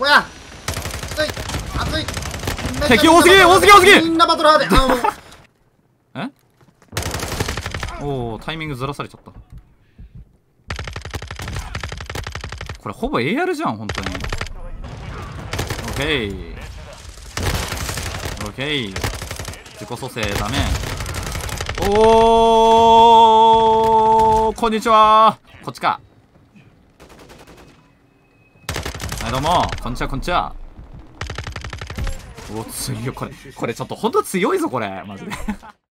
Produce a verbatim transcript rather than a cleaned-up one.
こや熱い熱い。 敵多すぎ多すぎ多すぎ。 みんなバトラーで。あもうえおお、タイミングずらされちゃった。これほぼ エーアール じゃん本当に。オッケーオッケー。自己蘇生ダメ。おおこんにちは。こっちか。はいどうもこんにちはこんにちは。お強いよこれ。これちょっとほんと強いぞこれマジで